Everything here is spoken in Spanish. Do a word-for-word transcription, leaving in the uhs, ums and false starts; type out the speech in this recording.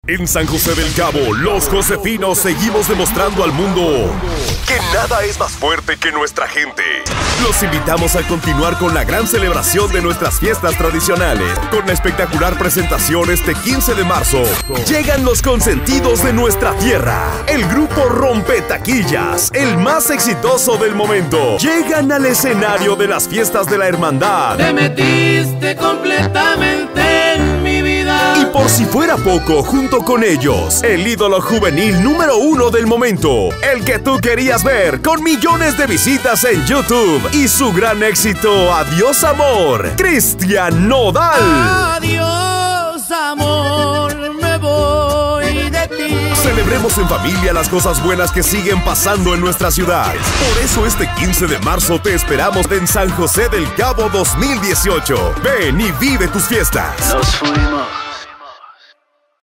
En San José del Cabo, los josefinos seguimos demostrando al mundo que nada es más fuerte que nuestra gente. Los invitamos a continuar con la gran celebración de nuestras fiestas tradicionales, con la espectacular presentación este quince de marzo. Llegan los consentidos de nuestra tierra, el grupo Rompetaquillas, el más exitoso del momento. Llegan al escenario de las fiestas de la hermandad. Te metiste completamente en mi vida. Y por si fuera poco, junto con ellos, el ídolo juvenil número uno del momento, el que tú querías ver, con millones de visitas en YouTube y su gran éxito, Adiós Amor, Cristian Nodal. Adiós amor, me voy de ti. Celebremos en familia las cosas buenas que siguen pasando en nuestra ciudad. Por eso este quince de marzo te esperamos en San José del Cabo dos mil dieciocho. Ven y vive tus fiestas. Nos fuimos.